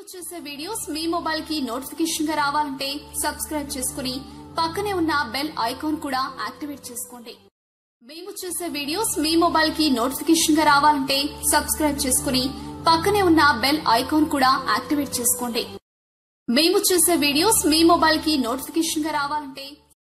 చేసే వీడియోస్ మీ మొబైల్ కి నోటిఫికేషన్ గా రావాలంటే సబ్స్క్రైబ్ చేసుకుని పక్కనే ఉన్న బెల్ ఐకాన్ కూడా యాక్టివేట్ చేసుకోండి। మేము చేసే వీడియోస్ మీ మొబైల్ కి నోటిఫికేషన్ గా రావాలంటే సబ్స్క్రైబ్ చేసుకుని పక్కనే ఉన్న బెల్ ఐకాన్ కూడా యాక్టివేట్ చేసుకోండి। మేము చేసే వీడియోస్ మీ మొబైల్ కి నోటిఫికేషన్ గా రావాలంటే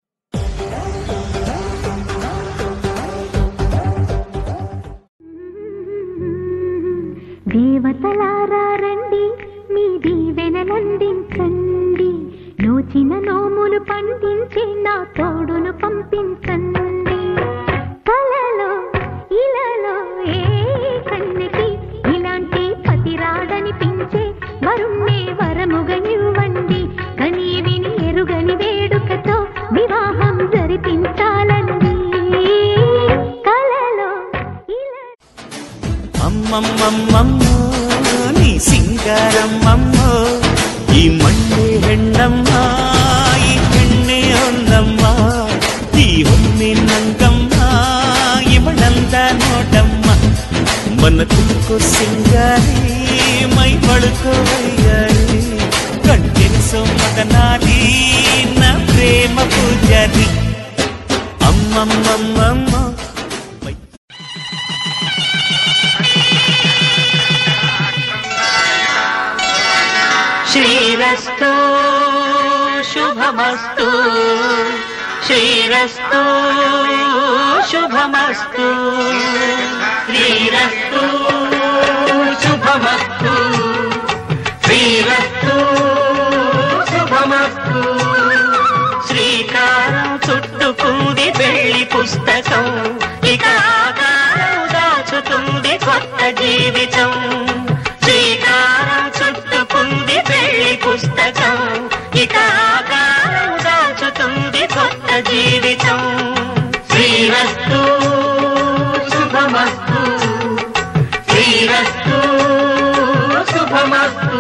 దేవతలారా రండి మీ దీవెనలందించండి నోచిన నోములు పండించి నా తోడును పంపించండి కలలో ఇలలో ఏ కన్నెకి ఇలాంటి పతి రాడనిపించే వరుణ్ణే వరముగనివ్వండి కని విని ఎరుగని వేడుకతో వివాహం జరిపించాలండి కలలో అమ్మమ్మమ్మమ్మో నీ సింగారమ్మమ్మో ఈ మండే ಹೆಣ್ಣమ్మా ఈ ಹೆಣ್ಣೆ ಒಂದమ్మా ఈ ಹುಮ್ಮಿ ನಂಗಮ್ಮಾ ಇವಳಂದ ನೋಟಮ್ಮ మన తుక్కు సింగారి మై పడుకో వయ్యారి కంటెనిసో మదనాలి నా ప్రేమ పూజారి అమ్మమ్మమ్మమ్మో శ్రీరస్తు శుభమస్తు శ్రీరస్తు శుభమస్తు శ్రీరస్తు శుభమస్తు శ్రీరస్తు శుభమస్తు శ్రీకారం చుట్టుకుంది పెళ్లి పుస్తకం ఇక ఆకారం దాచుతుంది కొత్త జీవితం శ్రీకారం చుట్టుకుంది పెళ్లి పుస్తకం ఇక ఆకారం దాచుతుంది కొత్త జీవితం శ్రీరస్తు శుభమస్తు శ్రీరస్తు శుభమస్తు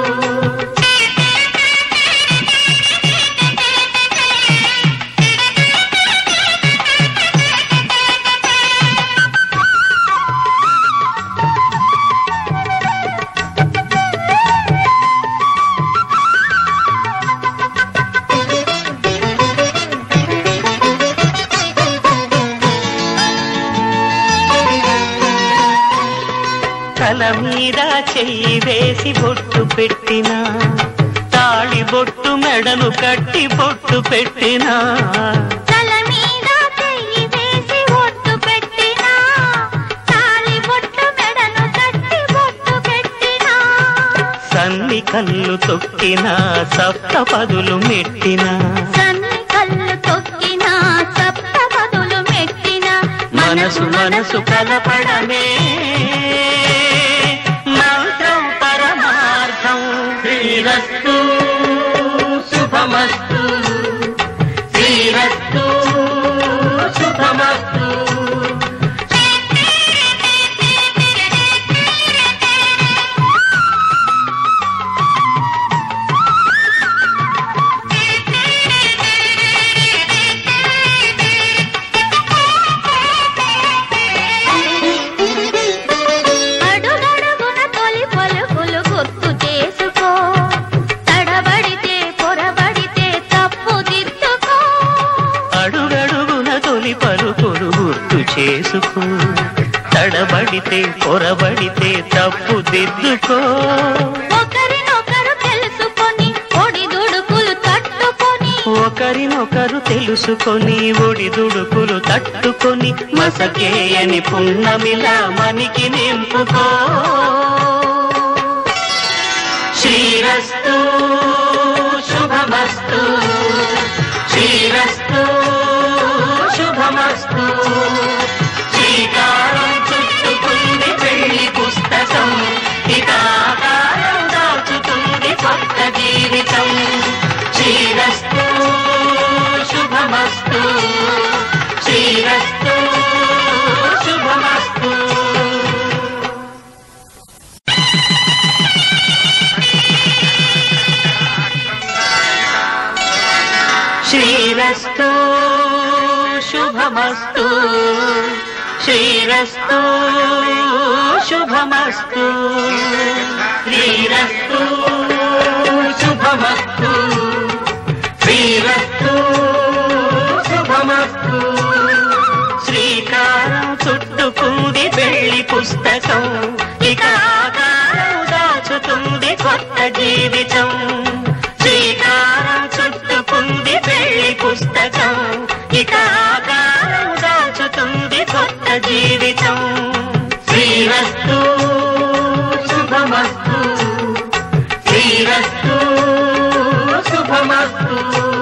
తల మీద చెయ్యి వేసి బొట్టు పెట్టినా తాళి బొట్టు మెడను కట్టి బొట్టు పెట్టినా తల మీద చెయ్యి వేసి బొట్టు పెట్టినా తాళి బొట్టు మెడను కట్టి బొట్టు పెట్టినా సన్ని కళ్ళు తొక్కినా సప్త పదులు మెట్టినా సన్ని కళ్ళు తొక్కినా సప్త పదులు మెట్టినా మనసు మనసు కలపడమే మంత్రం పరమార్థం శ్రీరస్తు శుభమస్తు శ్రీరస్తు శుభమస్తు చేసుకో తడబడితే పొరబడితే తప్పు దిద్దుకో ఒకరినొకరు తెలుసుకొని ఒడిదుడుకులు తట్టుకొని ఒకరినొకరు తెలుసుకొని ఒడిదుడుకులు తట్టుకొని మసకేయని పున్నమిలా మనికి నింపుకో శ్రీరస్తు శుభమస్తు శ్రీరస్తు శుభమస్తు శ్రీకారం చుట్టుకుంది పెళ్లి పుస్తకం ఇక ఆకారం దాచుతుంది కొత్త జీవితం శ్రీరస్తు శుభమస్తు శ్రీరస్తు శుభమస్తు శ్రీరస్తు శుభమస్తు శ్రీరస్తు శుభమస్తు శ్రీరస్తు శుభమస్తు శ్రీరస్తు శుభమస్తు శ్రీకారం చుట్టుకుంది పెళ్లి పుస్తకం ఇక ఆకారం దాచుతుంది కొత్త జీవితం శ్రీకారం చుట్టుకుంది పెళ్లి పుస్తకం ఇక ఆకారం దాచుతుంది కొత్త జీవితం శ్రీరస్తు శుభమస్తు శ్రీరస్తు శుభమస్తు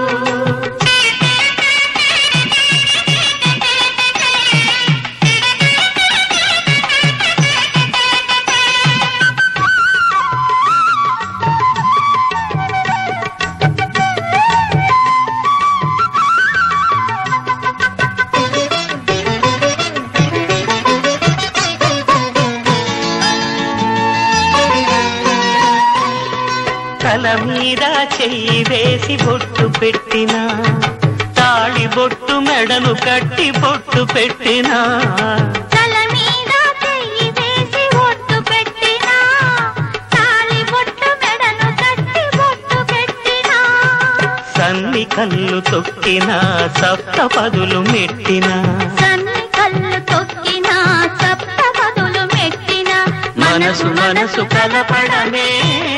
తల మీద చెయ్యి వేసి బొట్టు పెట్టినా తాళి బొట్టు మెడను కట్టి బొట్టు పెట్టినా తల మీద చెయ్యి వేసి బొట్టు పెట్టినా తాళి బొట్టు మెడను కట్టి బొట్టు పెట్టినా సన్ని కళ్ళు తొక్కినా సప్త పదులు మెట్టినా సన్ని కళ్ళు తొక్కినా సప్త పదులు మెట్టినా మనసు మనసు కలపడమే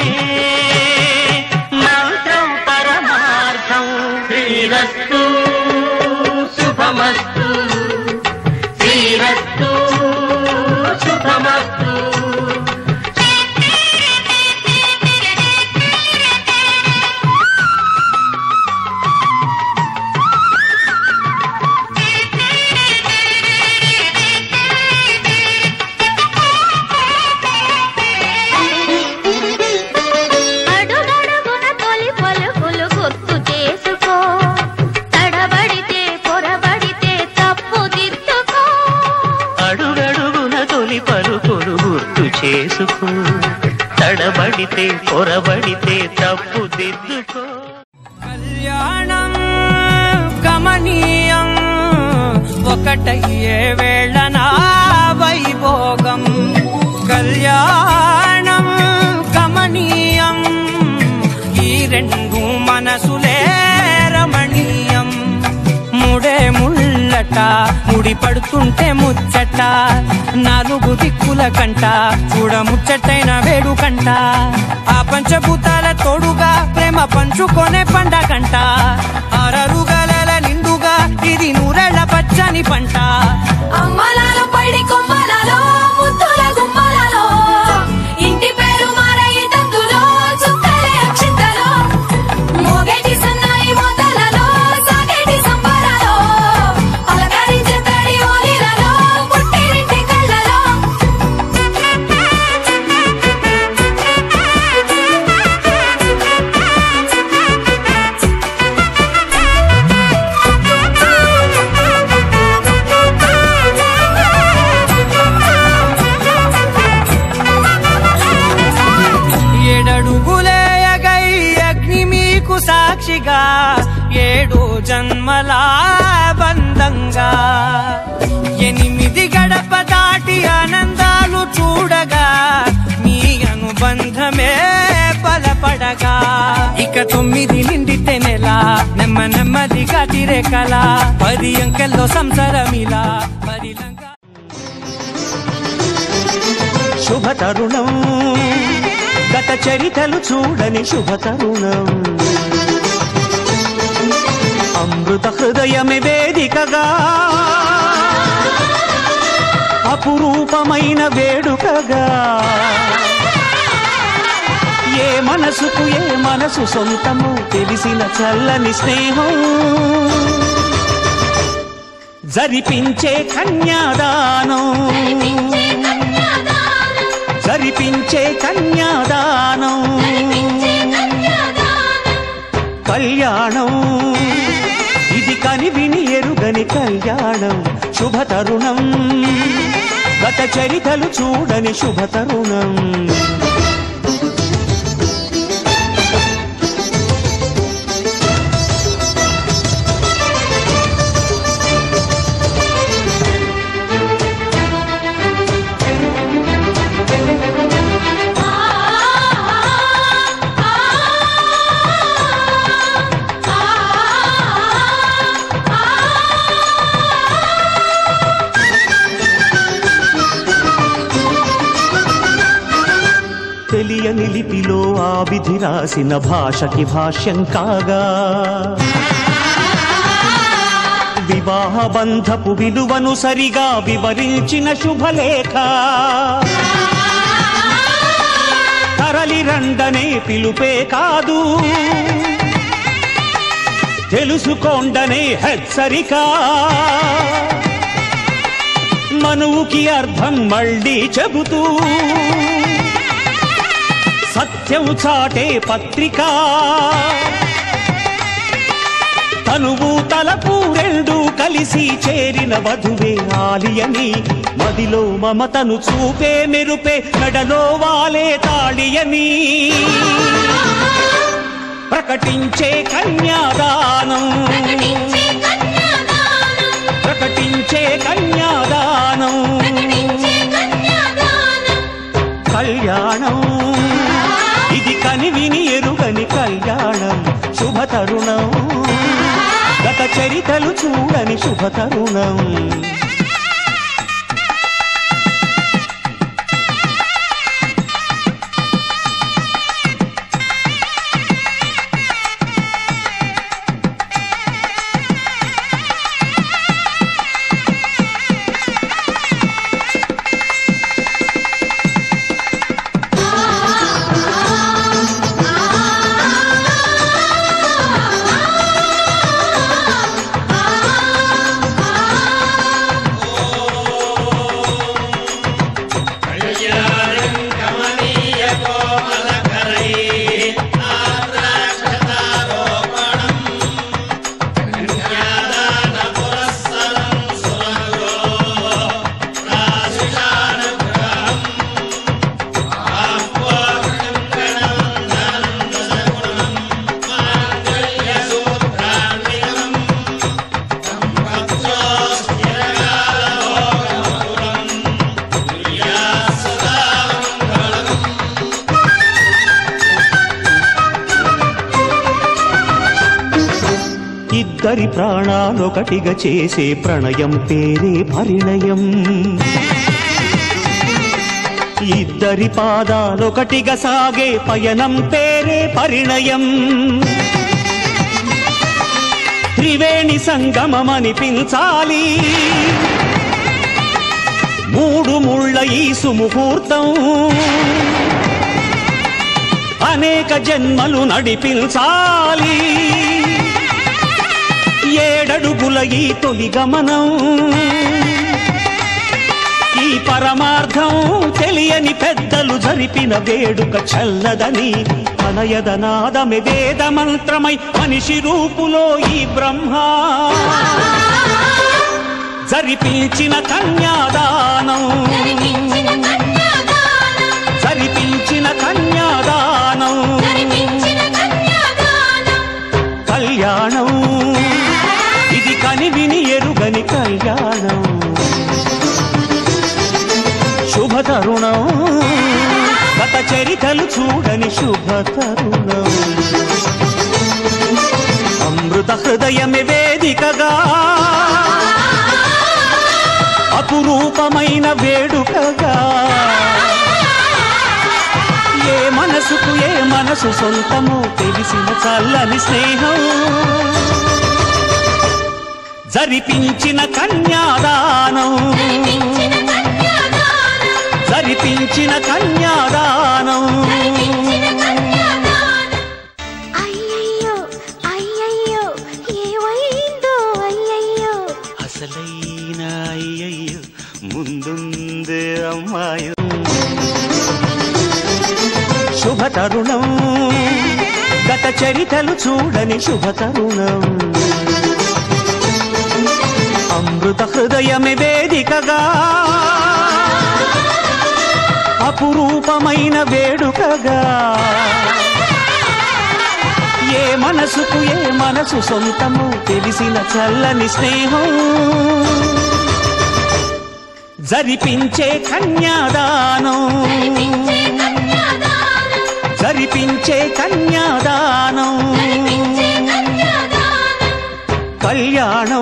మంత్రం పరమార్థం శ్రీరస్తు శుభమస్తు శ్రీరస్తు శుభమస్తు అడుగడుగున తొలి పలుకులు గుర్తు చేసుకో తడబడితే పొరబడితే తప్పు దిద్దుకో అడుగడుగున తొలి పలుకులు గుర్తు చేసుకో తడబడితే పొరబడితే తప్పు దిద్దుకో కళ్యాణం గమనీయం ఒకటయ్యే వేళ నా వైభోగం కళ్యాణం గమనీయం ఈ రెండు మనసులే రమణీయం ముడే ముళ్ళట ముడి పడుతుంటే ముచ్చట నాలుగు దిక్కుల కంట చూడ ముచ్చటైన వేడుకంట ఆ పంచభూతాల తోడుగా ప్రేమ పంచుకొనే పండగంట ఆరరుగల నిండుగా ఇది నూరెళ్ళ పచ్చని పంట అమ్మలాలో పడి కొమ్మలలో ముద్దుల గుమ్మలలో ఇంటి పేరు మారయి తందులో చుక్కలే అక్షింతలో మోగేటి సన్నాయి మొదలలో సాగేటి సంబరాలో పలకరించే తడి ఓలిలలో పుట్టినింటి కళ్ళలో ఏడడుగులేయగై అగ్ని మీకు సాక్షిగా ఏడు జన్మల బంధంగా ఎనిమిది గడప దాటి ఆనందాలు చూడగా మీ అనుబంధమే బలపడగా ఇక 9 నిండితే నెల నెమ్మదిగా తిరే కల 10 అంకెల్లో సంసారమిలా పరిలంగా శుభ తరుణం గత చరితలు చూడని శుభ తరుణం అమృత హృదయమే వేదికగా అపురూపమైన వేడుకగా ఏ మనసుకు ఏ మనసు సొంతము తెలిసిన చల్లని స్నేహం జరిపించే కన్యాదానం జరిపించే కన్యాదానం కళ్యాణం ఇది కనివిని ఎరుగని కళ్యాణం శుభ తరుణం గత చరితలు చూడని శుభ తరుణం తెలియని లిపిలో ఆ విధి రాసిన భాషకి భాష్యం కాగా వివాహ బంధపు విలువను సరిగా వివరించిన శుభలేఖ తరలి రండనే పిలుపే కాదు తెలుసుకోండనే హెచ్చరిక మనువుకి అర్థం మళ్ళీ చెబుతూ సత్యం చాటే పత్రిక తనువు తలపు రెండు కలిసి చేరిన వధువే ఆలియని మదిలో మమతను చూపే మెరుపే మెడలో వాలే తాళియని ప్రకటించే కన్యాదానం ప్రకటించే కన్యాదానం కళ్యాణం ఇది కనివిని ఎరుగని కళ్యాణం శుభతరుణం గత చరితలు చూడని శుభతరుణం ఇద్దరి ప్రాణాలొకటిగా చేసే ప్రణయం పేరే పరిణయం ఇద్దరి పాదాలొకటిగా సాగే పయనం పేరే పరిణయం త్రివేణి సంగమమనిపించాలి మూడు ముళ్ళ ఈ సుముహూర్తం అనేక జన్మలు నడిపించాలి ఏడడుగుల ఈ తొలి గమనం ఈ పరమార్థం తెలియని పెద్దలు జరిపిన వేడుక చల్లదని అనయదనాదమే వేద మంత్రమై మనిషి రూపులో ఈ బ్రహ్మ జరిపించిన కన్యాదానం జరిపించిన కన్యాదానం కళ్యాణం ఇది కనివిని ఎరుగని కళ్యాణం శుభతరుణం గత చరితలు చూడని శుభతరుణం అమృత హృదయమే వేదికగా అపురూపమైన వేడుకగా ఏ మనసుకు ఏ మనసు సొంతము తెలిసిన చల్లని స్నేహం జరిపించిన కన్యాదానం జరిపించిన కన్యాదానం అయ్యయ్యో అయ్యయ్యో ఏమైందో అయ్యయ్యో అసలైన అయ్యయ్యో ముందుందే అమ్మాయి శుభతరుణం గత చరితలు చూడని శుభతరుణం అమృత హృదయమే వేదికగా అపురూపమైన వేడుకగా ఏ మనసుకు ఏ మనసు సొంతము తెలిసిన చల్లని స్నేహం జరిపించే కన్యాదానం జరిపించే కన్యాదానం కళ్యాణం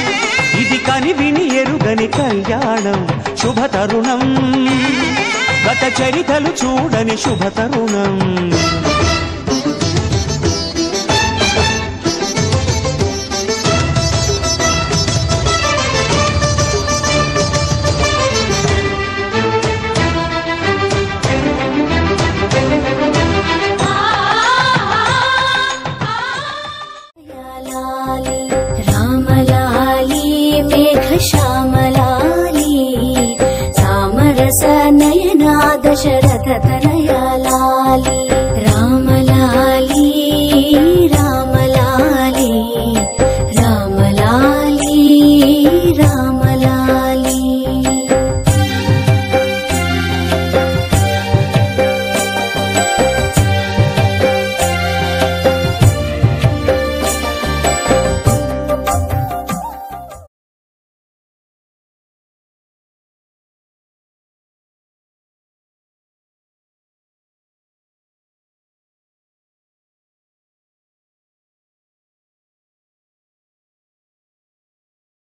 ఇది కనివిని ఎరుగని కళ్యాణం శుభతరుణం గత గత చరితలు చూడని శుభ తరుణం